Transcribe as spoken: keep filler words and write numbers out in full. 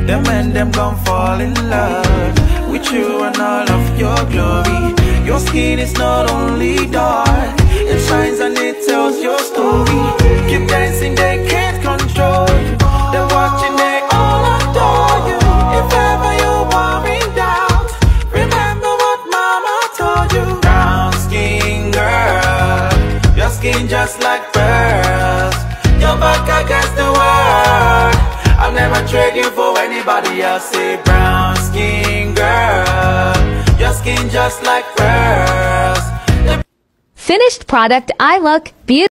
them and them gon' fall in love with you and all of your glory. Your skin is not only dark, it shines and it tells your story. Keep dancing, they can't control you. They're watching, they all adore you. If ever you're worrying doubt, remember what mama told you. Brown skin girl, your skin just like pearls. Your back against the world, I'll never trade you for anybody else. Say brown skin girl, your skin just like pearls. Finished product. I look beautiful.